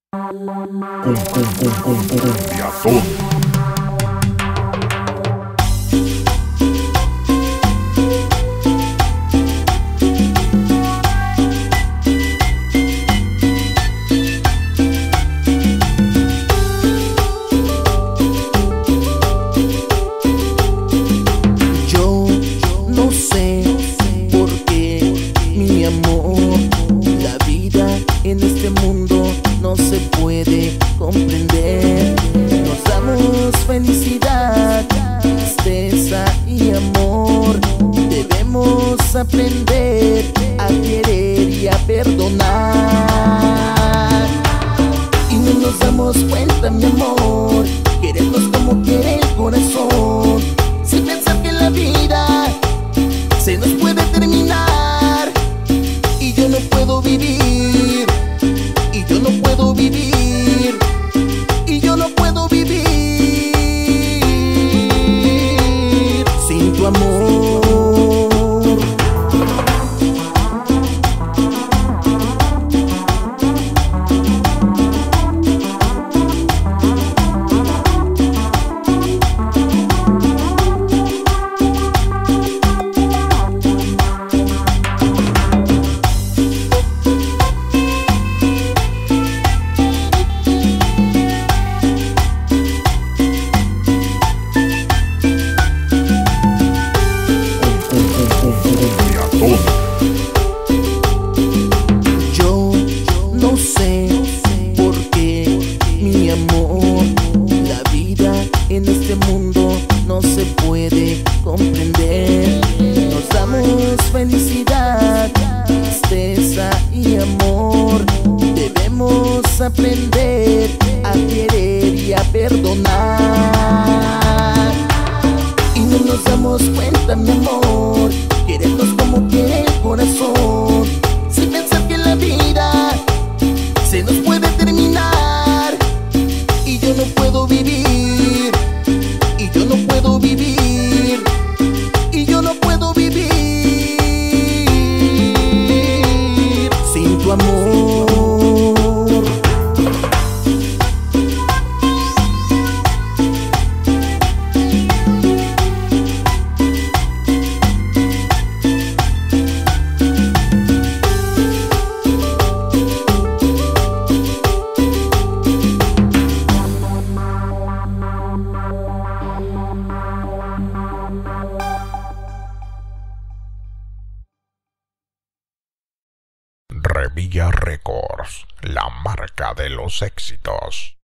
Cumbiatón. Yo no sé por qué, mi amor, la vida en este mundo no se puede comprender. Nos damos felicidad, tristeza y amor. Debemos aprender a querer y a perdonar. Y no nos damos cuenta, mi amor, querernos como quiere el corazón, sin pensar que la vida se nos puede terminar. Y yo no puedo vivir, y yo no puedo vivir, y yo no puedo vivir sin tu amor. Yo no sé por qué, mi amor, la vida en este mundo no se puede comprender. Nos damos felicidad, tristeza y amor. Debemos aprender a querer y a perdonar. Y no nos damos cuenta, mi amor, querernos como quiere el corazón, sin pensar que la vida se nos puede terminar. Y yo no puedo vivir, y yo no puedo vivir, y yo no puedo vivir sin tu amor. Revilla Records, la marca de los éxitos.